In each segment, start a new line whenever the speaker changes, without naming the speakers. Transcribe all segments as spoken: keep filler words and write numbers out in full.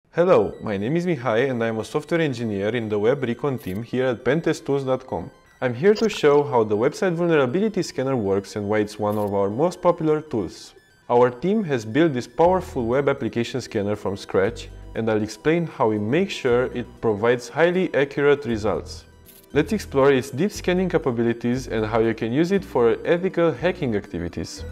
Hello, my name is Mihai and I am a software engineer in the web recon team here at Pentest Tools dot com. I'm here to show how the website vulnerability scanner works and why it's one of our most popular tools. Our team has built this powerful web application scanner from scratch, and I'll explain how we make sure it provides highly accurate results. Let's explore its deep scanning capabilities and how you can use it for ethical hacking activities.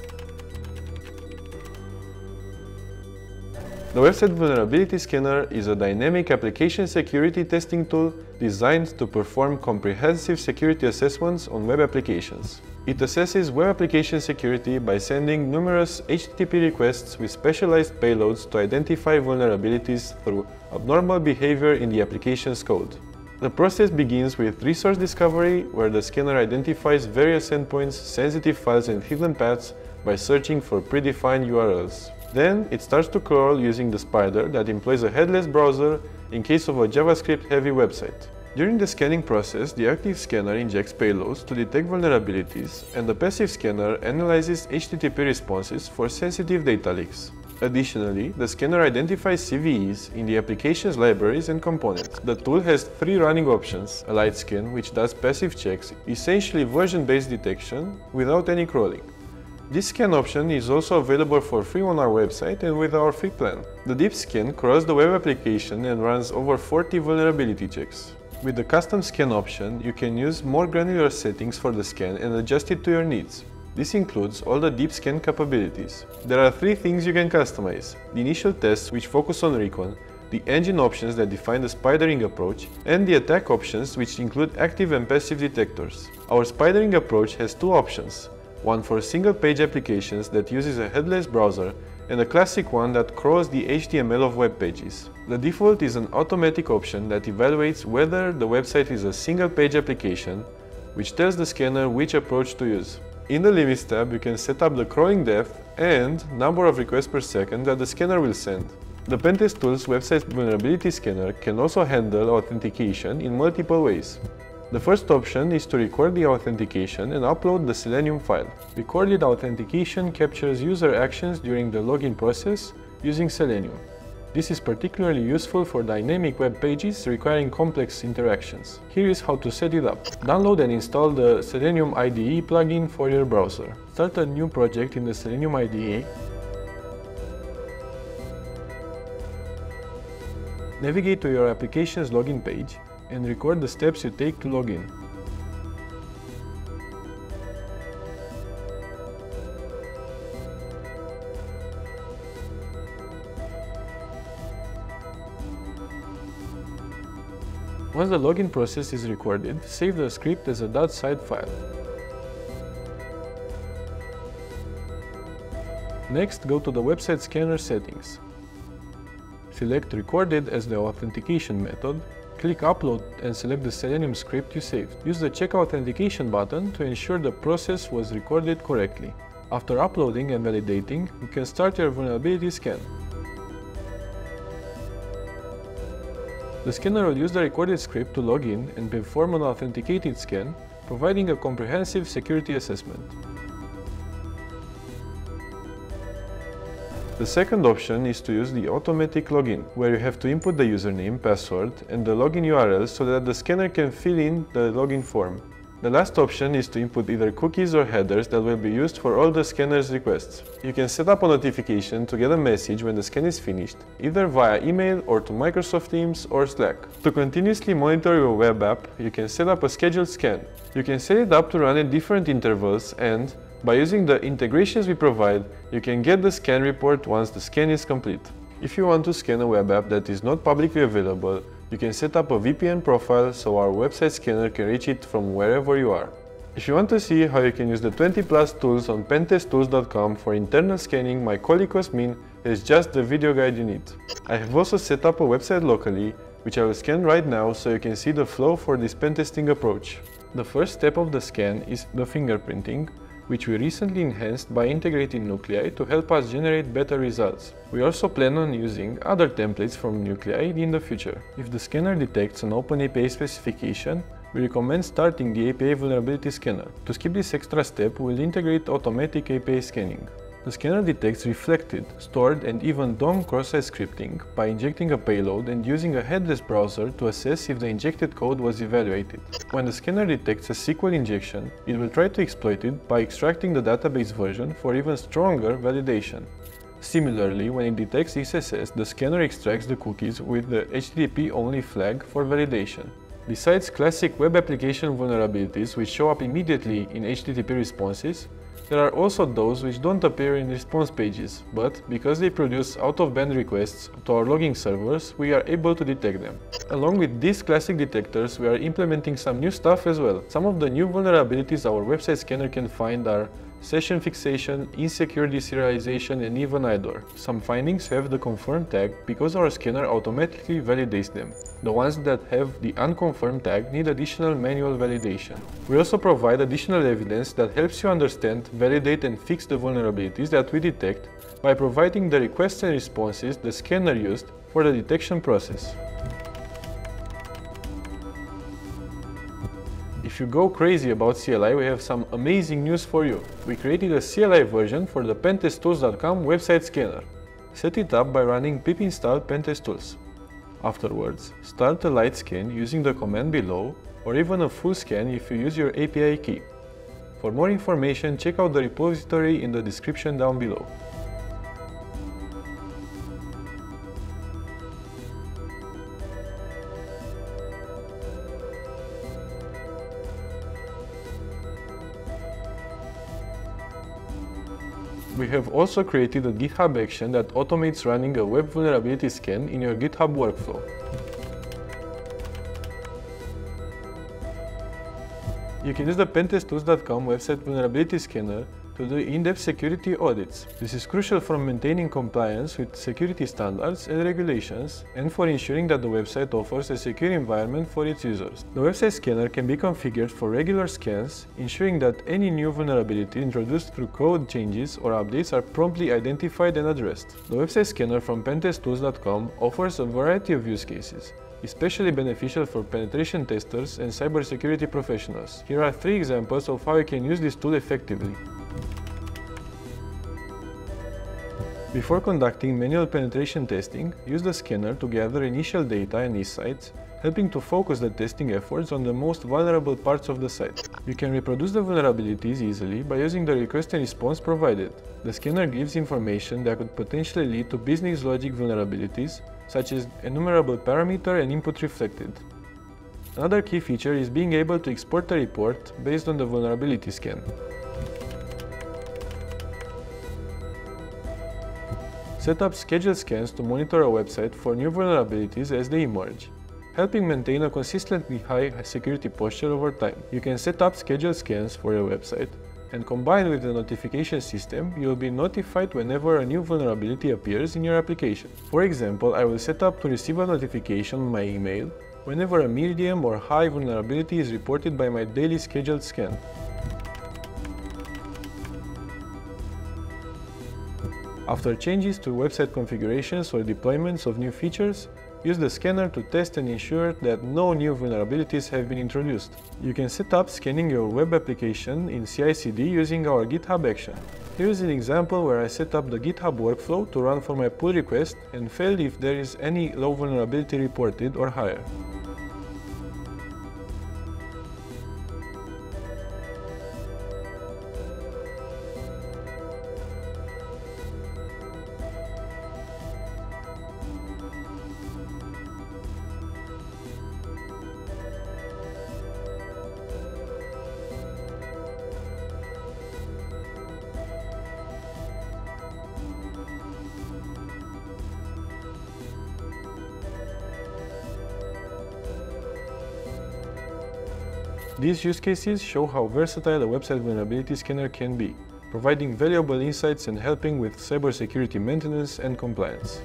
The Website Vulnerability Scanner is a dynamic application security testing tool designed to perform comprehensive security assessments on web applications. It assesses web application security by sending numerous H T T P requests with specialized payloads to identify vulnerabilities through abnormal behavior in the application's code. The process begins with resource discovery, where the scanner identifies various endpoints, sensitive files and hidden paths by searching for predefined U R Ls. Then it starts to crawl using the spider that employs a headless browser in case of a JavaScript-heavy website. During the scanning process, the active scanner injects payloads to detect vulnerabilities, and the passive scanner analyzes H T T P responses for sensitive data leaks. Additionally, the scanner identifies C V Es in the application's libraries and components. The tool has three running options: a light scan, which does passive checks, essentially version-based detection without any crawling. This scan option is also available for free on our website and with our free plan. The deep scan crawls the web application and runs over forty vulnerability checks. With the custom scan option, you can use more granular settings for the scan and adjust it to your needs. This includes all the deep scan capabilities. There are three things you can customize: the initial tests, which focus on recon, the engine options that define the spidering approach, and the attack options, which include active and passive detectors. Our spidering approach has two options: one for single-page applications that uses a headless browser, and a classic one that crawls the H T M L of web pages. The default is an automatic option that evaluates whether the website is a single-page application, which tells the scanner which approach to use. In the Limits tab, you can set up the crawling depth and number of requests per second that the scanner will send. The Pentest-Tools website vulnerability scanner can also handle authentication in multiple ways. The first option is to record the authentication and upload the Selenium file. Recorded authentication captures user actions during the login process using Selenium. This is particularly useful for dynamic web pages requiring complex interactions. Here is how to set it up. Download and install the Selenium I D E plugin for your browser. Start a new project in the Selenium I D E. Navigate to your application's login page and record the steps you take to log in. Once the login process is recorded, save the script as a .side file. Next, go to the website scanner settings. Select Recorded as the authentication method. Click Upload and select the Selenium script you saved. Use the Check Authentication button to ensure the process was recorded correctly. After uploading and validating, you can start your vulnerability scan. The scanner will use the recorded script to log in and perform an authenticated scan, providing a comprehensive security assessment. The second option is to use the automatic login, where you have to input the username, password, and the login U R L so that the scanner can fill in the login form. The last option is to input either cookies or headers that will be used for all the scanner's requests. You can set up a notification to get a message when the scan is finished, either via email or to Microsoft Teams or Slack. To continuously monitor your web app, you can set up a scheduled scan. You can set it up to run at different intervals, and by using the integrations we provide, you can get the scan report once the scan is complete. If you want to scan a web app that is not publicly available, you can set up a V P N profile so our website scanner can reach it from wherever you are. If you want to see how you can use the twenty plus tools on Pentest Tools dot com for internal scanning, my colleague Cosmin has just the video guide you need. I have also set up a website locally, which I will scan right now so you can see the flow for this pen testing approach. The first step of the scan is the fingerprinting, which we recently enhanced by integrating Nuclei to help us generate better results. We also plan on using other templates from Nuclei in the future. If the scanner detects an open A P I specification, we recommend starting the A P I vulnerability scanner. To skip this extra step, we'll integrate automatic A P I scanning. The scanner detects reflected, stored and even D O M cross-site scripting by injecting a payload and using a headless browser to assess if the injected code was evaluated. When the scanner detects a S Q L injection, it will try to exploit it by extracting the database version for even stronger validation. Similarly, when it detects X S S, the scanner extracts the cookies with the H T T P-only flag for validation. Besides classic web application vulnerabilities which show up immediately in H T T P responses, there are also those which don't appear in response pages, but because they produce out-of-band requests to our logging servers, we are able to detect them. Along with these classic detectors, we are implementing some new stuff as well. Some of the new vulnerabilities our website scanner can find are session fixation, insecure deserialization, and even I D O R. Some findings have the confirmed tag because our scanner automatically validates them. The ones that have the unconfirmed tag need additional manual validation. We also provide additional evidence that helps you understand, validate, and fix the vulnerabilities that we detect by providing the requests and responses the scanner used for the detection process. If you go crazy about C L I, we have some amazing news for you. We created a C L I version for the Pentest Tools dot com website scanner. Set it up by running pip install Pentest-Tools. Afterwards, start a light scan using the command below, or even a full scan if you use your A P I key. For more information, check out the repository in the description down below. We have also created a GitHub action that automates running a web vulnerability scan in your GitHub workflow. You can use the Pentest Tools dot com website vulnerability scanner to do in-depth security audits. This is crucial for maintaining compliance with security standards and regulations, and for ensuring that the website offers a secure environment for its users. The website scanner can be configured for regular scans, ensuring that any new vulnerability introduced through code changes or updates are promptly identified and addressed. The website scanner from Pentest Tools dot com offers a variety of use cases, especially beneficial for penetration testers and cybersecurity professionals. Here are three examples of how you can use this tool effectively. Before conducting manual penetration testing, use the scanner to gather initial data and insights, helping to focus the testing efforts on the most vulnerable parts of the site. You can reproduce the vulnerabilities easily by using the request and response provided. The scanner gives information that could potentially lead to business logic vulnerabilities, such as enumerable parameter and input reflected. Another key feature is being able to export a report based on the vulnerability scan. Set up scheduled scans to monitor a website for new vulnerabilities as they emerge, helping maintain a consistently high security posture over time. You can set up scheduled scans for your website, and combined with the notification system, you will be notified whenever a new vulnerability appears in your application. For example, I will set up to receive a notification on my email whenever a medium or high vulnerability is reported by my daily scheduled scan. After changes to website configurations or deployments of new features, use the scanner to test and ensure that no new vulnerabilities have been introduced. You can set up scanning your web application in C I C D using our GitHub action. Here is an example where I set up the GitHub workflow to run for my pull request and failed if there is any low vulnerability reported or higher. These use cases show how versatile a website vulnerability scanner can be, providing valuable insights and helping with cybersecurity maintenance and compliance.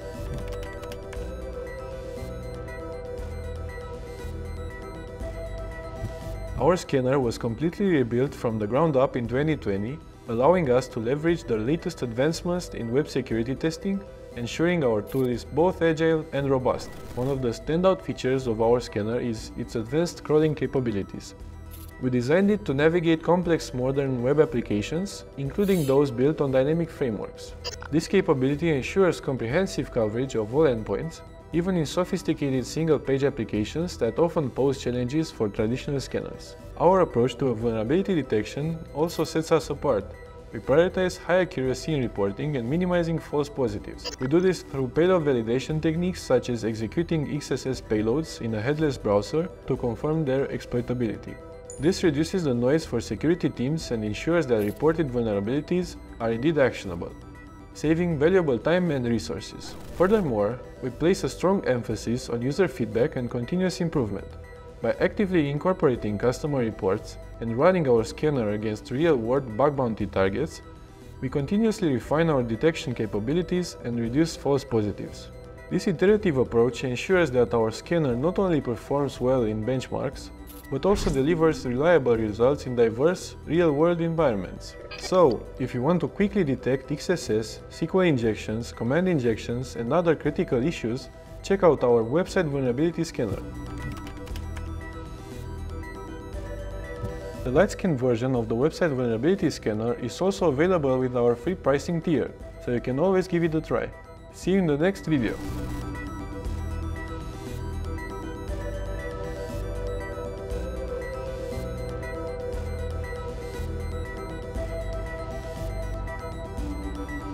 Our scanner was completely rebuilt from the ground up in twenty twenty, allowing us to leverage the latest advancements in web security testing, ensuring our tool is both agile and robust. One of the standout features of our scanner is its advanced crawling capabilities. We designed it to navigate complex modern web applications, including those built on dynamic frameworks. This capability ensures comprehensive coverage of all endpoints, even in sophisticated single-page applications that often pose challenges for traditional scanners. Our approach to vulnerability detection also sets us apart. We prioritize high accuracy in reporting and minimizing false positives. We do this through payload validation techniques such as executing X S S payloads in a headless browser to confirm their exploitability. This reduces the noise for security teams and ensures that reported vulnerabilities are indeed actionable, saving valuable time and resources. Furthermore, we place a strong emphasis on user feedback and continuous improvement. By actively incorporating customer reports and running our scanner against real-world bug bounty targets, we continuously refine our detection capabilities and reduce false positives. This iterative approach ensures that our scanner not only performs well in benchmarks, but also delivers reliable results in diverse, real-world environments. So, if you want to quickly detect X S S, S Q L injections, command injections, and other critical issues, check out our website vulnerability scanner. The light-scan version of the website vulnerability scanner is also available with our free pricing tier, so you can always give it a try. See you in the next video!